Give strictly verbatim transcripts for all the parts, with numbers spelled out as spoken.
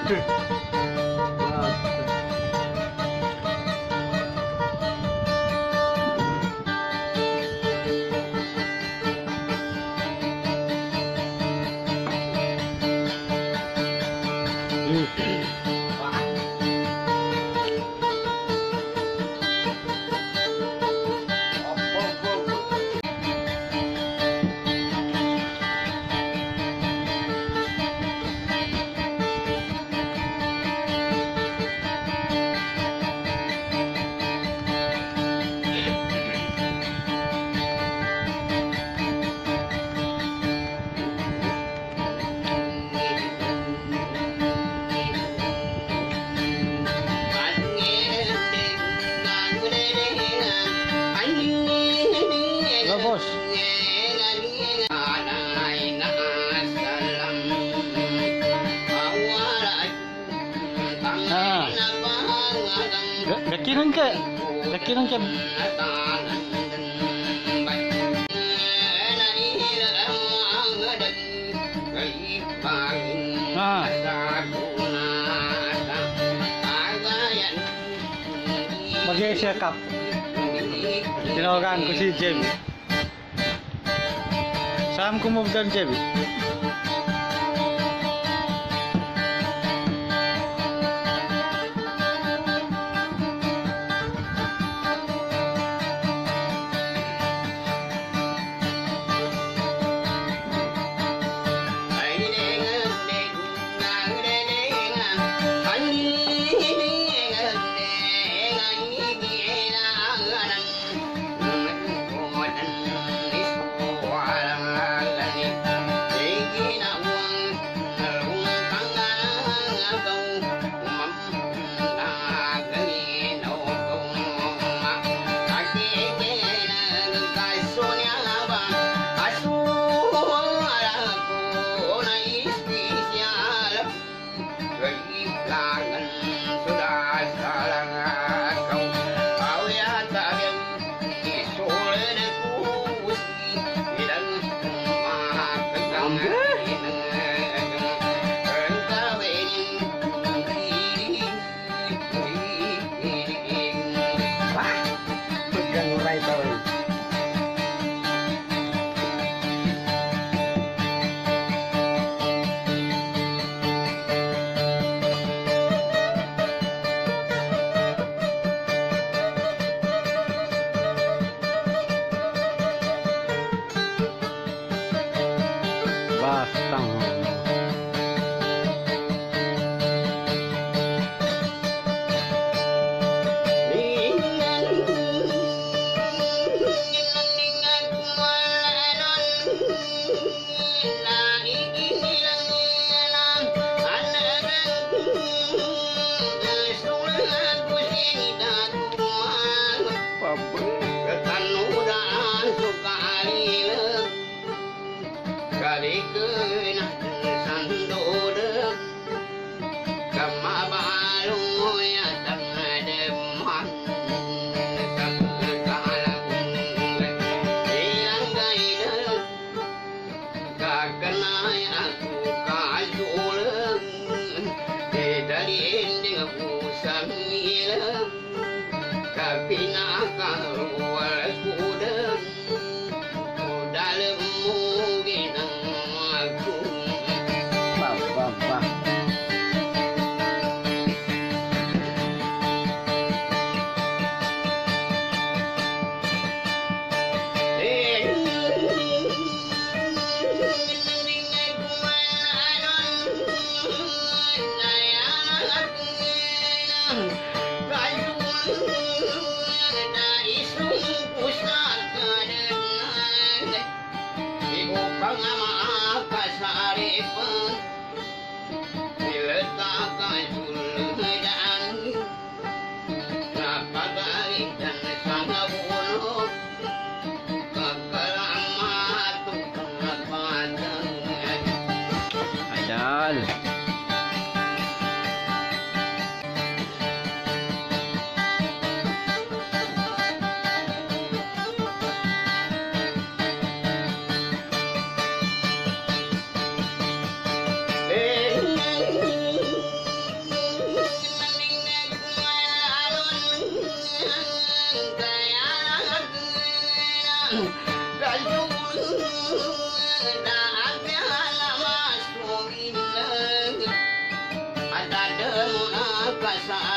Bos. Ah. Laki nang ke? Laki nang ke? Ah. Bagi Asia Cup. Tinawagan ko si Jemmy. Salam ko mo dan Jemmy. Bastang.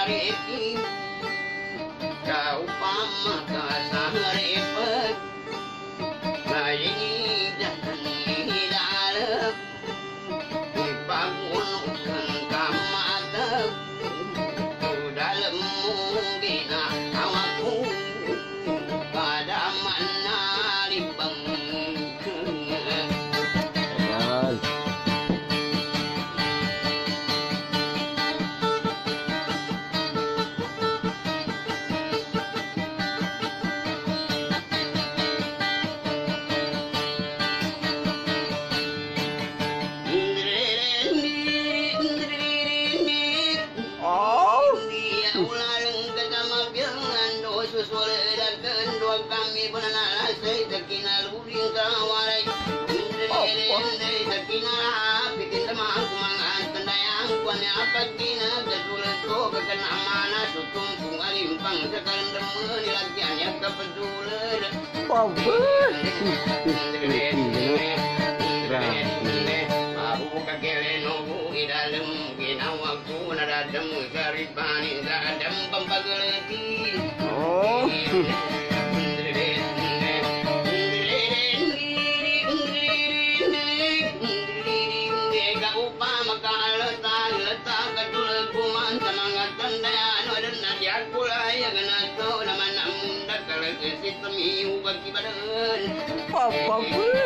sareki kau pama ka saharepet bayini dan hidalep dibangunkan kamatep dalam mungkina awakku pada mana libang oh apa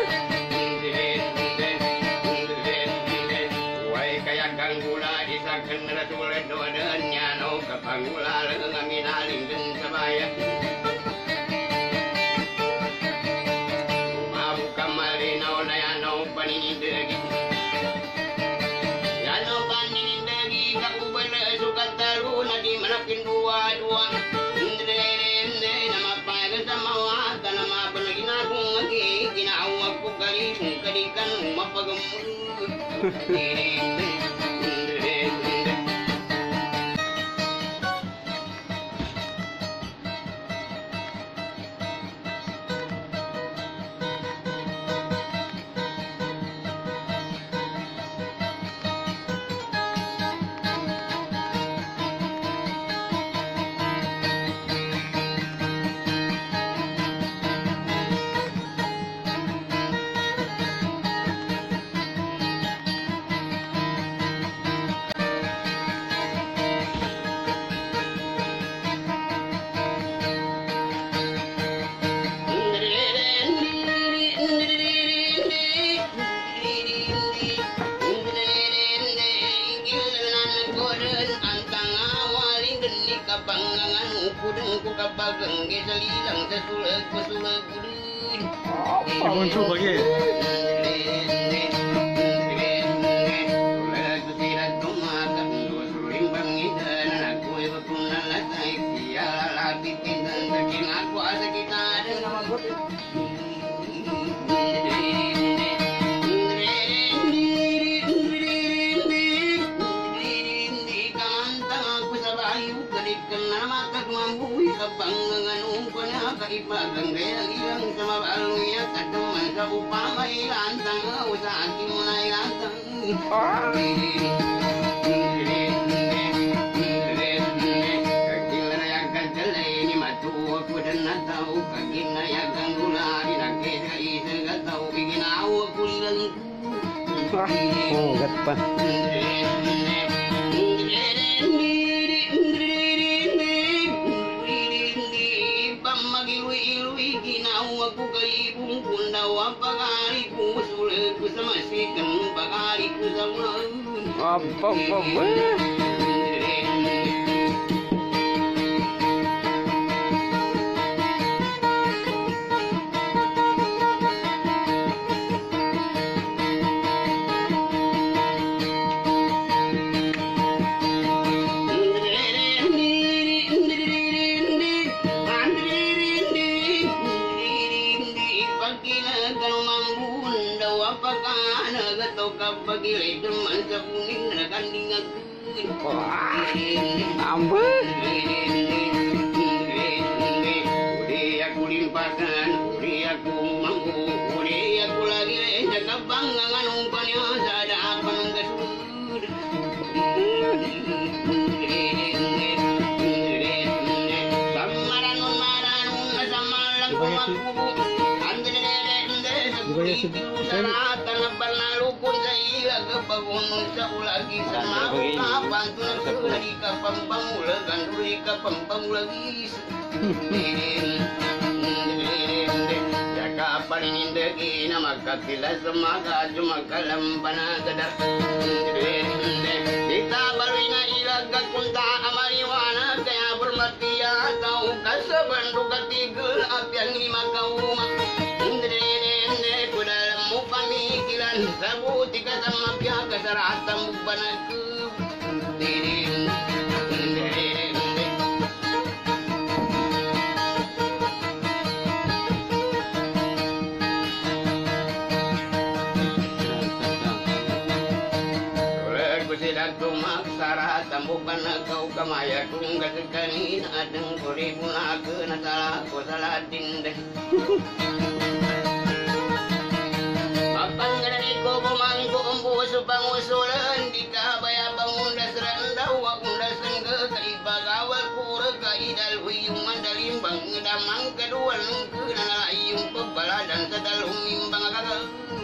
wai kaya kanggula isaken rasul doanya no kapangula lengamin aling den sabaya mabu kamari no naya no panini degi ya no panini degi ka ubala sukat taru nadi manakin dua dua kadikan mapagamul Ibon tu bagi. Ibagang gaya ilang sama balunya kademan sa upama ilantang usaha kimuna ilantang kakilanayagan jalay ni matuwa ko dan nataw kakinayagan gula dinakita isagataw iginawa ko ilang Oh, gatpa. Aku kalibung kundawa pagaliku sulit ku samasikan pagaliku sama Apa apa pagilay teman sa kuning na kanding aku Ambul. Udi aku limpasan, udi aku mampu, udi aku lagi sa kabanggangan umpannya sada apa nang gasud Saya sih. Saratan panalukun sa ila kapagunong sa ulagi sa makapan tunasuli ka pampamulagan uli ka pampamulagis. Jaka paninindagi na magkakilas sa mga jumagkalampana gadar. Kita baloy na ilagat kunta amariwana kaya bermatiya tau kasaban dugatigul apyan ni magkaumak. Pamikiran sabuti ka sa mapya kasaratan mo ba nagkub dirin dirin Sulag ko sila tumaksaratan mo ba nagkaw kamaya kung kasaganin atang kuribo na ka nasala ko sa latin din Pangganani ko pumangko ang puso pangusulan Di ka baya pangundas randaw Akundas sangga kaibagawal pura kaidal Huyong mandalimbang Ngedamang kadual Nungke nalayong pagpaladan Sa dalong mimbang kakal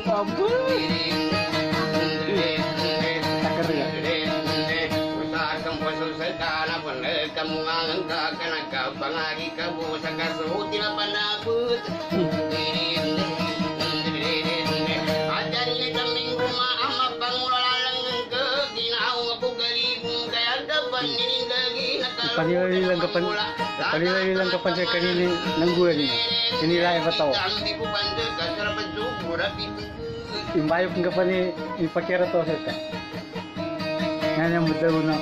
Usaha kang puso sa tanah Pwede kamu ngangang kakanak Pangagi ka po sa kasuti na panabot Panilang kapan panilang kapan saya kanini nanggulan ni inilay ba tao imbayo kung kapan ni ipakira to sa ta nganya mudaw na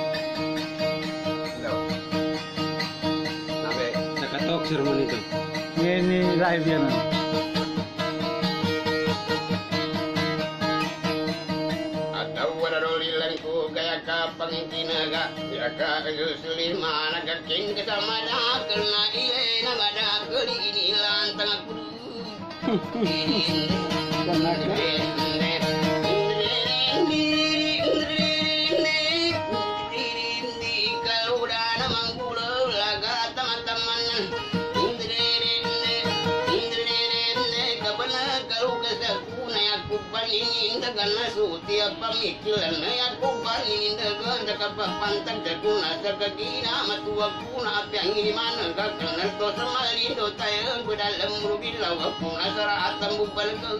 nabe nakatok ceremony to ni live yan pangkinaga yaka susuli mana gaking kasama dah kena ile na mada kali ini lantang aku kalau dah namang pula laga teman-teman kalau kesakuna aku paling karena setiap pemikiran aku paling dengan cakap pantas jaguna sakakina matua kuna apa yang ini mana kakana to semalin do tayan ku dalam rubi lawa kuna sara atam bubal ke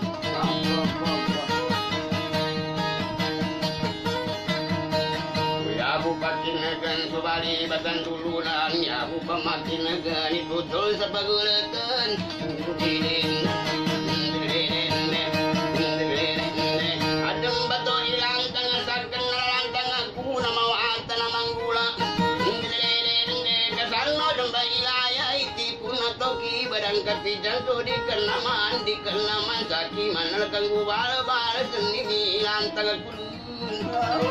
ya bupati negan subali batan dulunan ya bupati negan itu betul sepagulatan didin Badang kapijang tu di kenaman di kenaman saki mana kanggu bal bal seni lantang kulun.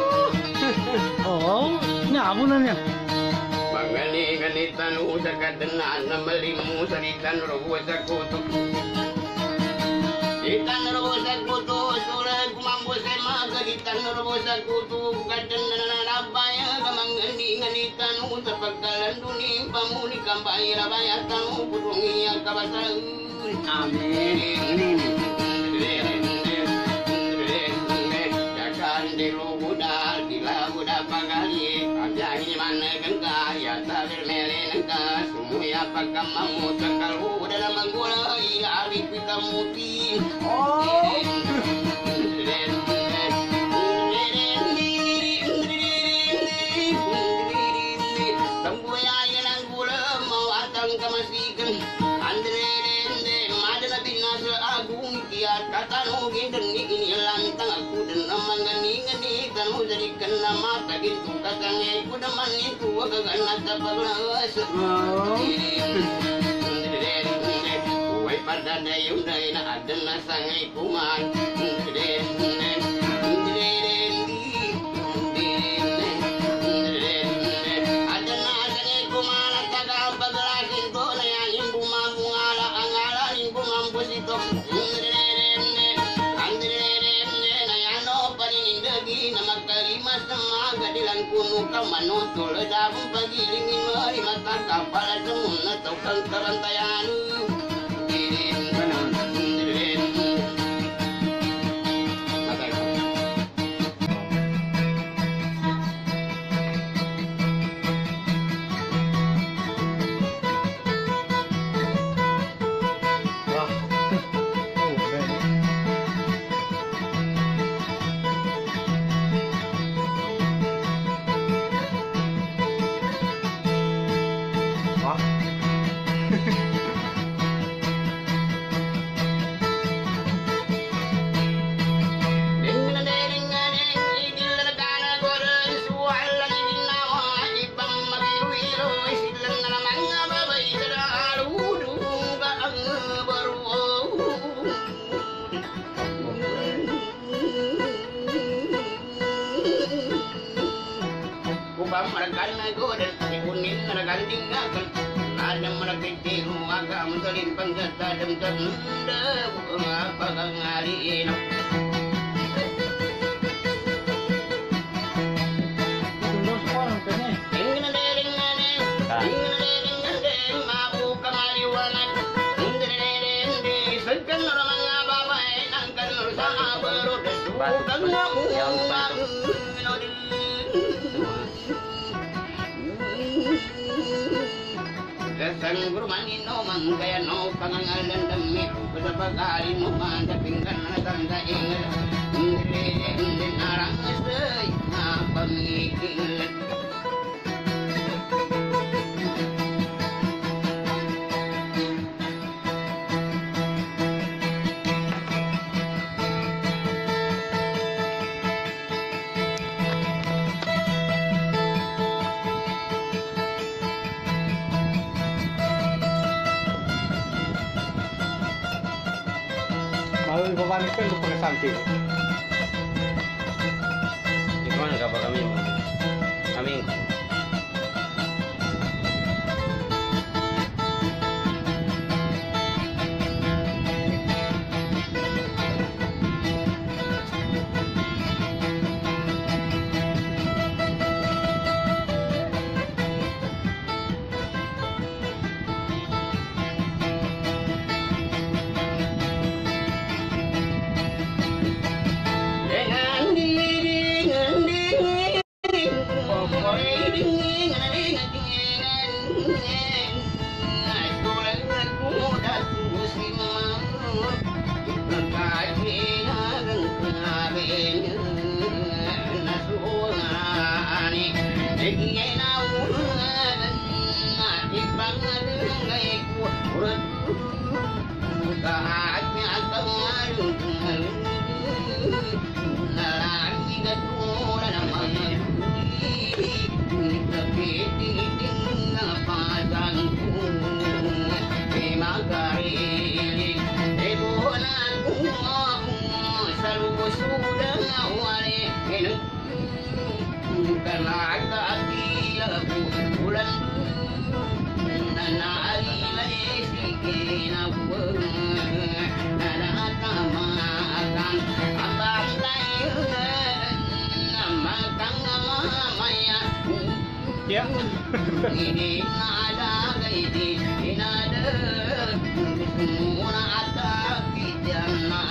Oh, ni apa nanya? Mangani ngani tanu sakadenan namelimu saritan robo sakutu. Itan robo sakutu surat kumambu sema kaditan robo sakutu kadenan abaya kamangani ngani tanu sepakalan dunia pamuni kampai rabaya tanu kudungi yang kabasal. Amin. Jakan di lubuda di labuda pagari ajani mana gengga ya tabir mele nengka sumuya pakamamu takalu dalam manggula ila ari pikamuti. Oh. Katamu gindan ini lantang aku dan amangani ngani kamu jadikan nama tagin tu kakangnya ku daman itu wagagan nata paglas Uwai pada dayung dayna adan nasangai kuman adan nasangai kuman taga paglasin to na yang imbu mabungala angala imbu mampu sitok kuno ka manutul dabang pagilingin mari mata kapal semuna tau kang karantayan Ubam merakan godan kuning merakan tinggalkan ada merakiti ruaga mentalin panggata dem tanda apa ngari enak Tunggu sekarang kan ni. ingin dering ane ingin dering ane mabu kamali wanan ingin dering di sekan orang ngabai nangkan usaha berud bukan ngamu Sang guru mani no mangkaya no pangangalan demi kesepakali no manda pinggan tanda ingat ngire narang sei apa mikir Mau ibabalikan lu pakai samping. Di mana kapal kami? Kami. Ya. Ini nada gaidi inada semua ada kijana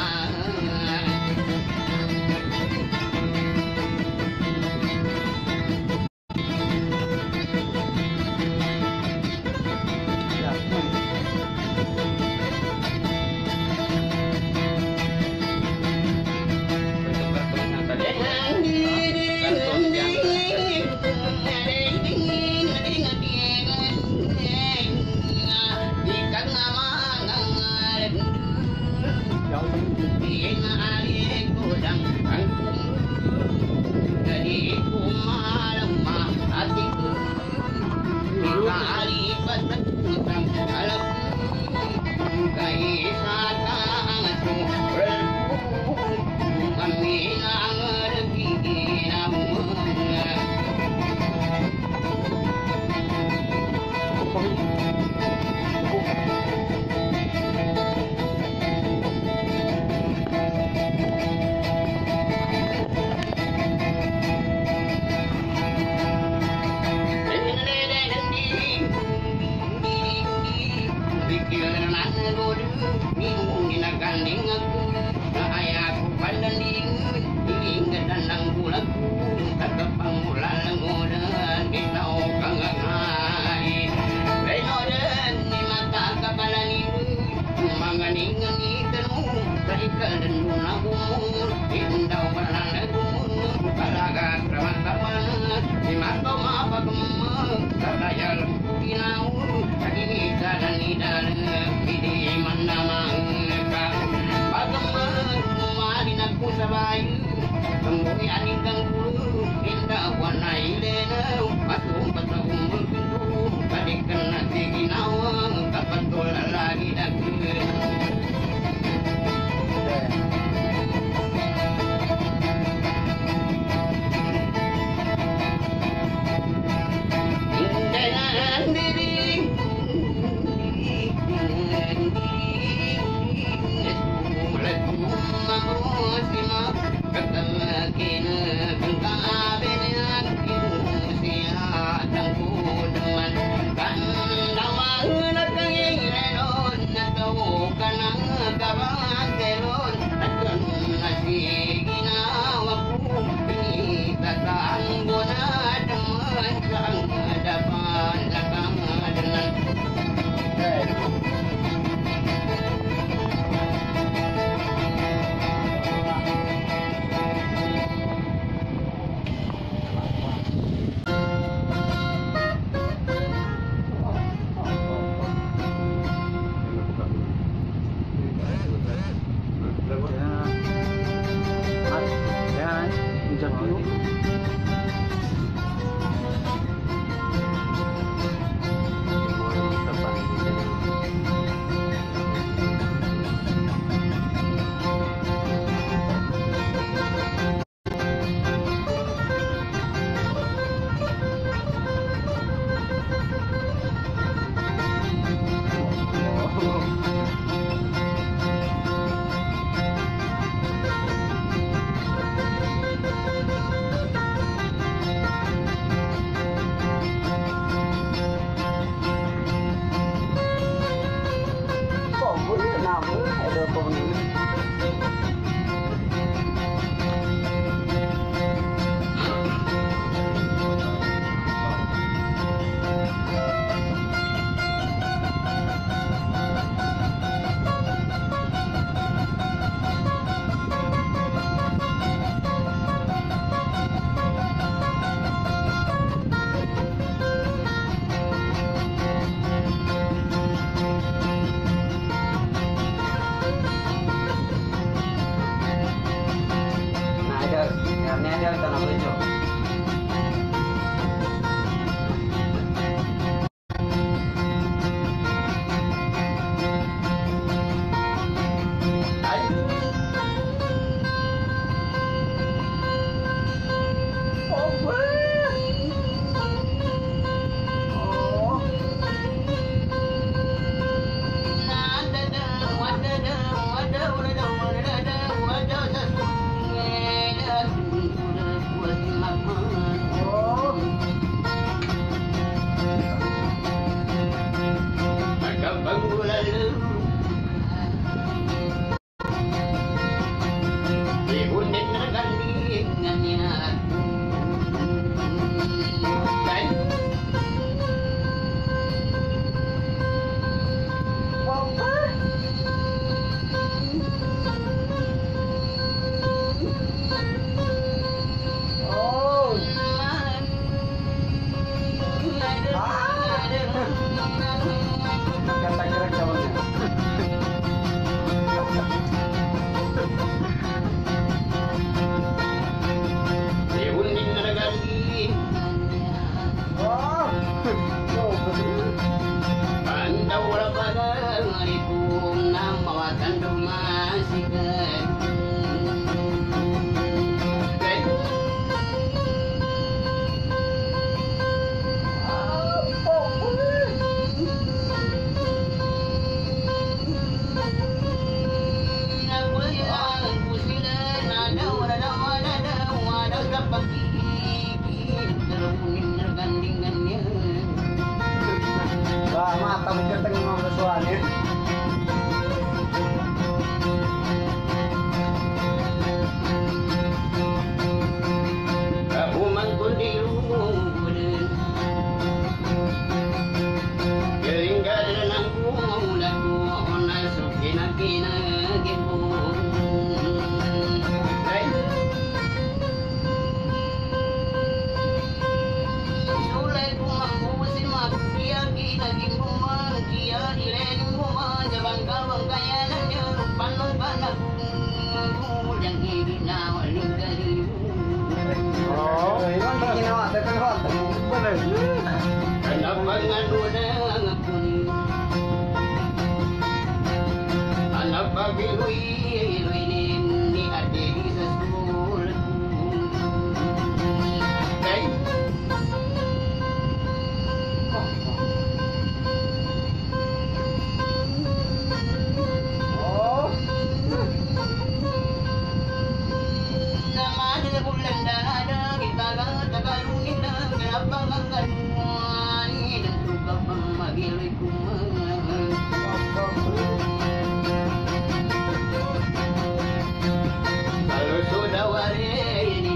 Bener. Kenapa ngadu dengan kuning? Anak bagi lui lui ni ade di sesul. Hey. Oh. Nama dia bulan dada kita kata kalungin kenapa ngangganuan dan suka memanggil kumang. Kalau sudah warini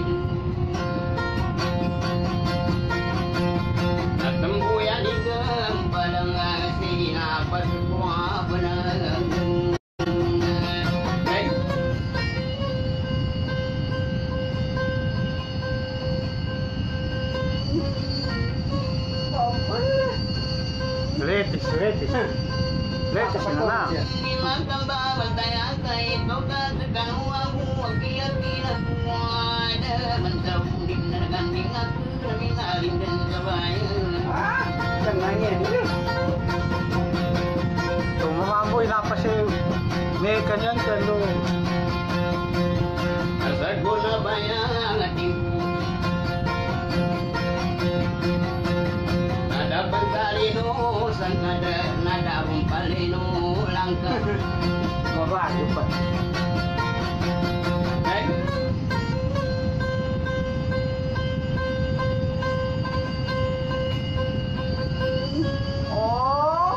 Natembu yang digempadang Sini apa semua benar. Letis, letis. Letis na na. Di magkambawal tayo kay ikaw kan uang uang kiat pinakuan Mantap din na naganding ako na minalim din sa bayan. Ah, jangan yan. Tumamamboy na pa siya. May kanyang kalo. Asal ko na bayang ating Nada pantalino sang nada nada pampalino langka. Mabago pa. Hey. Oh.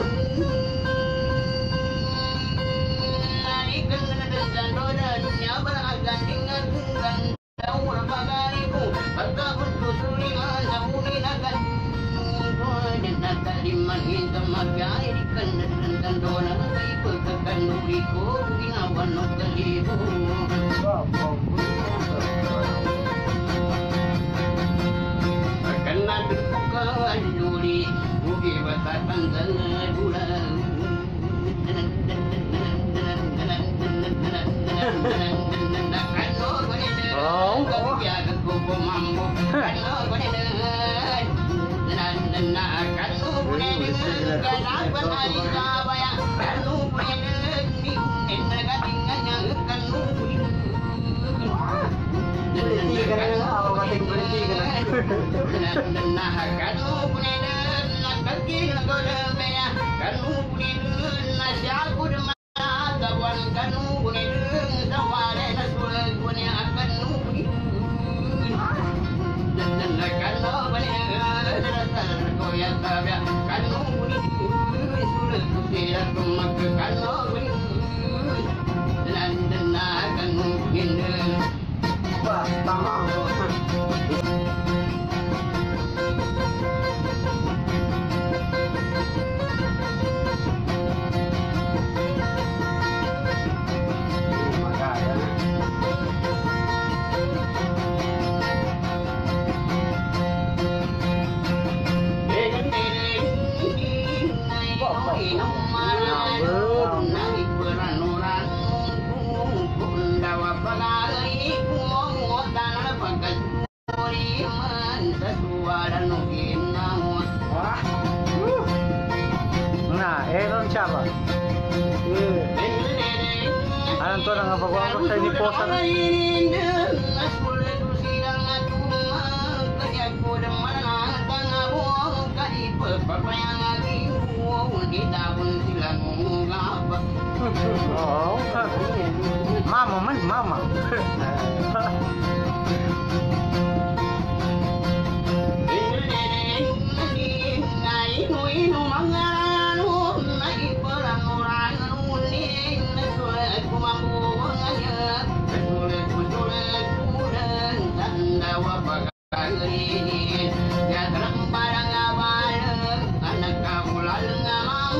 Nani kena dan dodan nyaba aganding agungan daun pagariku pagka bersusuli manjamuni nagan dan nakaliman hinta magay kena dan dodan ay pagkakan nuriko ginawan no kalibo. Kena dibuka juli mugi batatan bulan. Nah, eh non siapa? Eh. Alam to nang pagawa ko sa niposan. Oh, mama man, mama.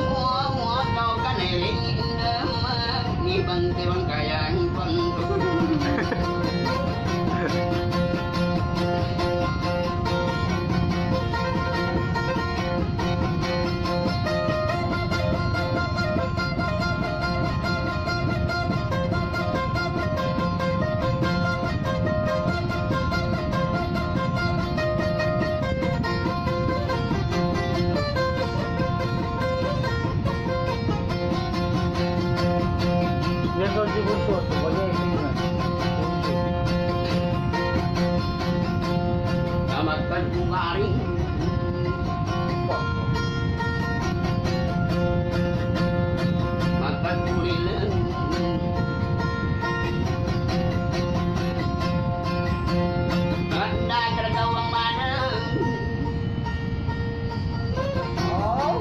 Bantuan kaya pun Makan kumaring makan kulilan anda tergawang mana oh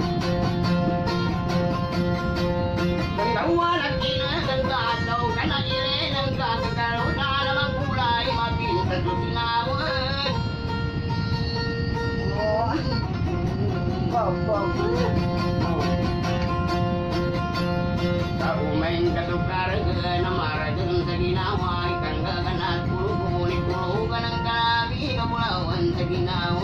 tentang lagi na tentang atau kana ile nang kakalo na namang kulay mapinta duginawan oh wow wow main kasukar na marajan sa ginawa ikan gaganat puluh puluh kanang karabi kamulawan sa ginawa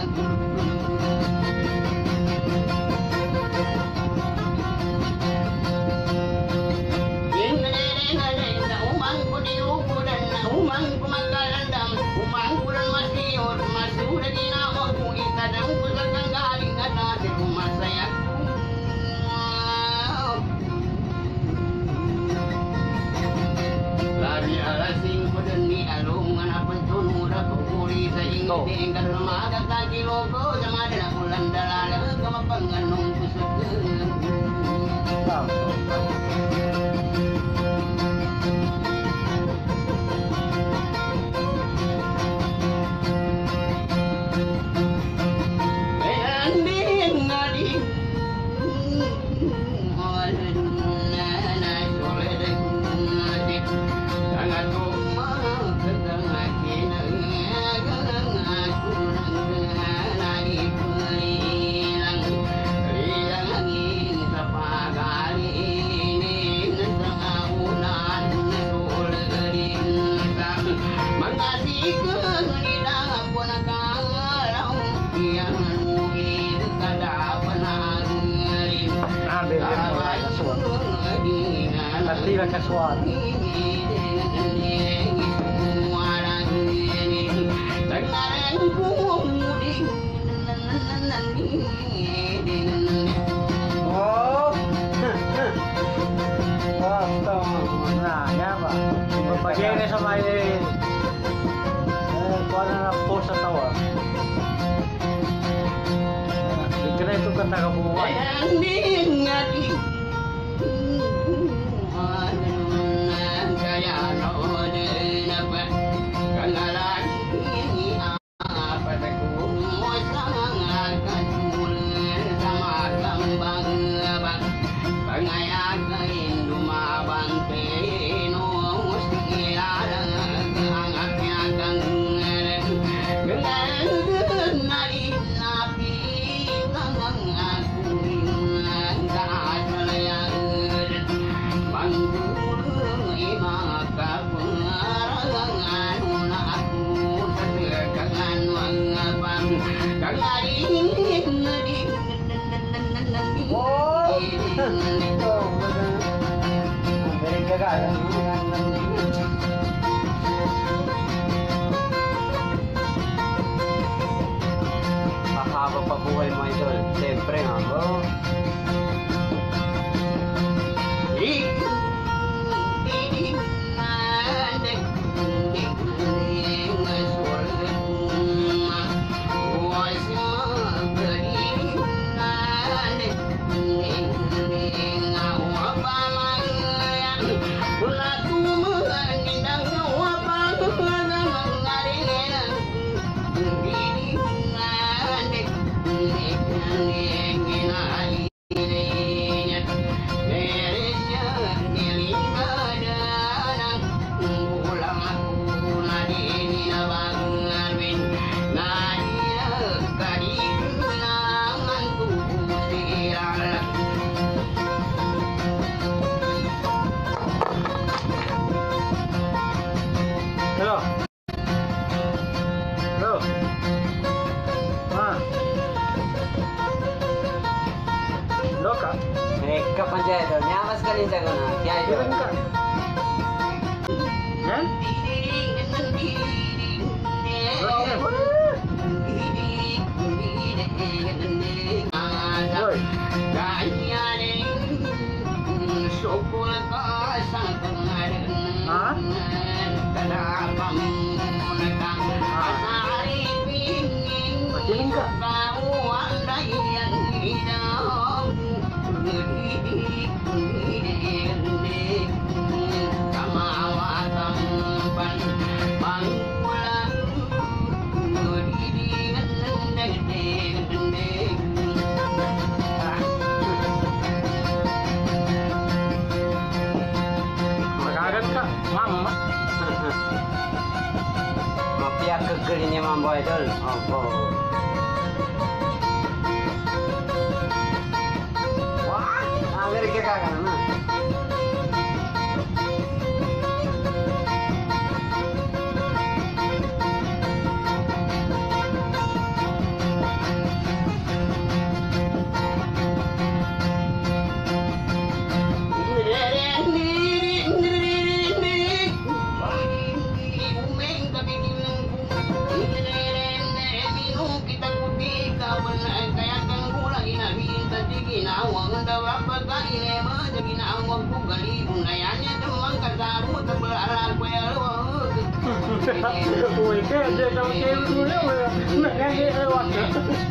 umang ko di ukudan umang ko magkalandam umang ko rin masiyor masura ginawa kung itadang ko sa kanggaling at nasi kumasaya lari alasing ko din ni alungan na pagtunura ko kuri sa ingin kalau magat lagi logo sama din ako landalala kamapanganong kusugan Tira casual. Oh, nah, ya pak. Pagi ini sama ini, tuan anak pos atau apa? Kena itu kata kabuan. Mahaba pa buhay mo idol. Siyempre nga bro. Kapan jaya tu? Nyaman sekali jago na. Jaya tu. Kan? Oi. ka. Magagat ka, mama. Mafia kegelinya mambo idol. Oh, wah, Amerika kagak na. Ui, cái gì trong kia luôn á, mẹ nghe nghe lọt nữa.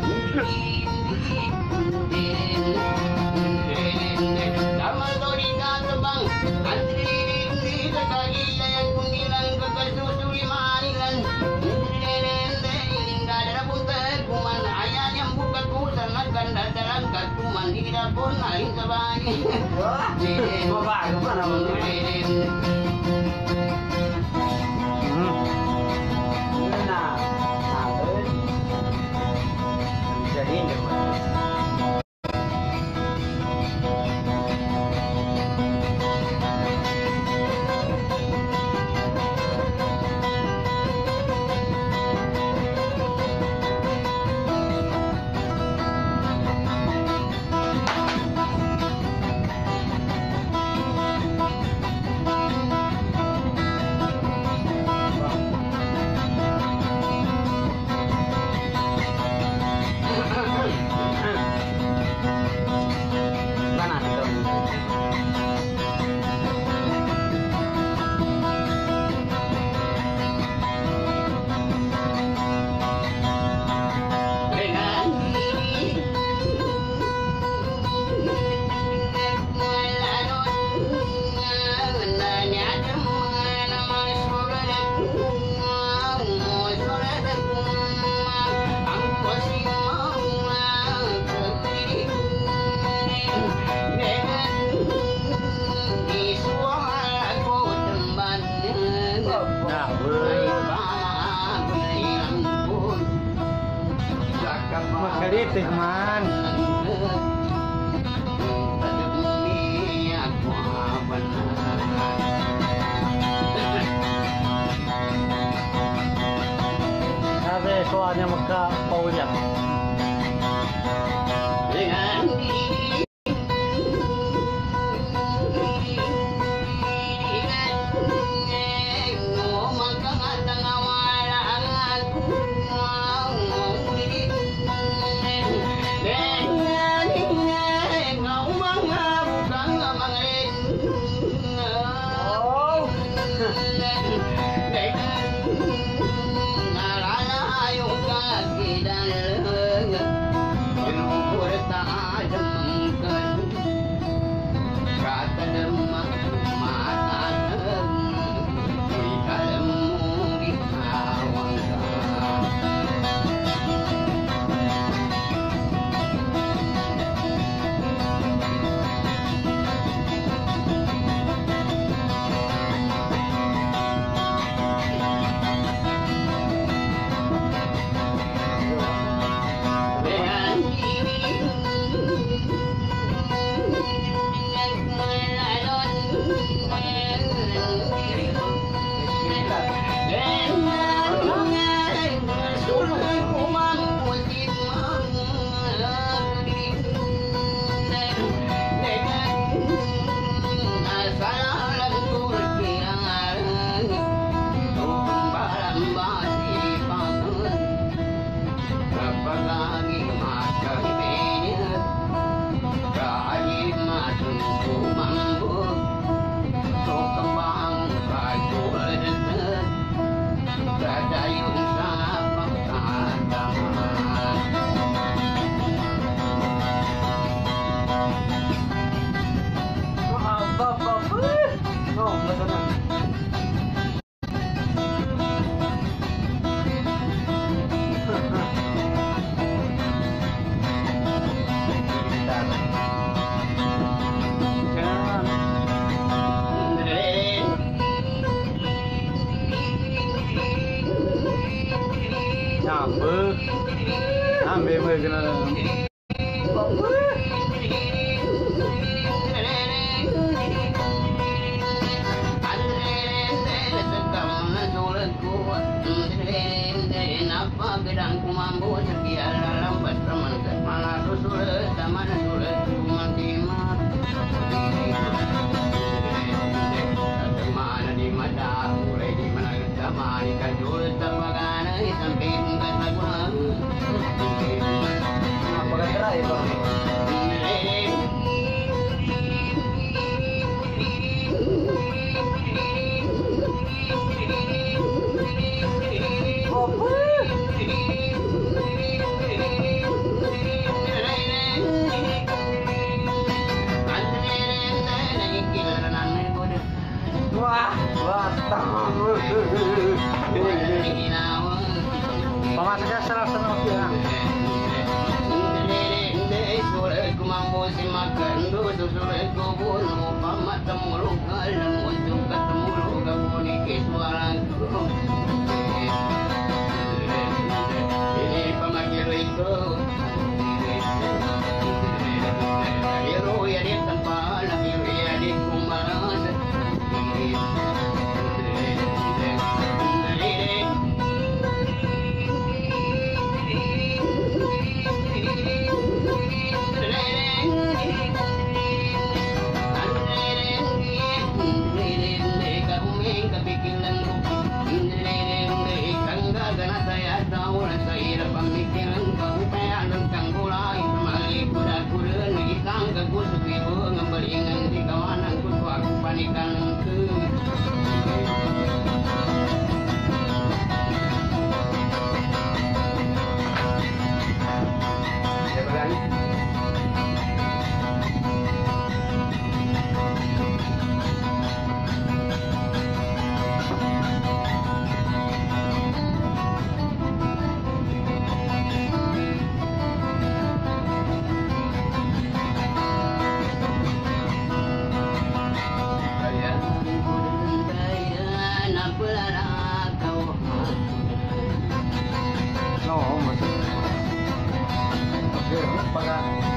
Makalitik man. Sabi ko ano magka-paulit. Sa gue kena. Gedang kumambo sekian lambat teman malah sulit taman sulit cuma timat mana di mata mulai di mana taman kan sulit tabagan sampai bukan lagu Apa kata itu? Wah, wah, pemasaknya senang-senang ya. Kumambo si makan dosa sulit kubun pamat temuruk alam untuk ketemu kabuni kesuaraku ini pamakir itu hero ya di tempat hero ya di kumaras panikan ke ya berani No, maksudnya. Oke, pakai